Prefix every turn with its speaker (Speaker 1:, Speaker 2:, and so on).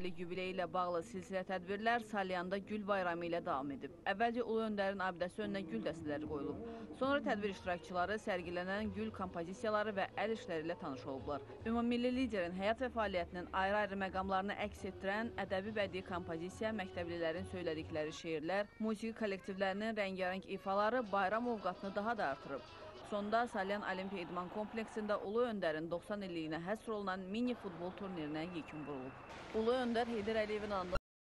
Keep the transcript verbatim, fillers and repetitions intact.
Speaker 1: illik yubileyi ilə bağlı silsilə tədbirlər Salyanda Gül bayramı ilə davam edib. Əvvəlcə Ulu Öndərin abidəsi önünə gül dəstələri qoyulub. Sonra tədbir iştirakçıları sərgilənən gül kompozisiyaları və əl işləri ilə tanış olublar. Ümummilli liderin həyat və fəaliyyətinin ayrı-ayrı məqamlarını əks etdirən ədəbi bədii kompozisiya, məktəblilərin söylədikləri şeirlər, musiqi kollektivlərinin rəngarəng ifaları bayram ovqatını daha da artırıb. Sonda Salyan Olimpiya İdman kompleksində Ulu Öndərin doxsan illiyinə həsr olunan mini futbol turnirinə yekun vurulub. Ulu Öndər Heydər Əliyevin anında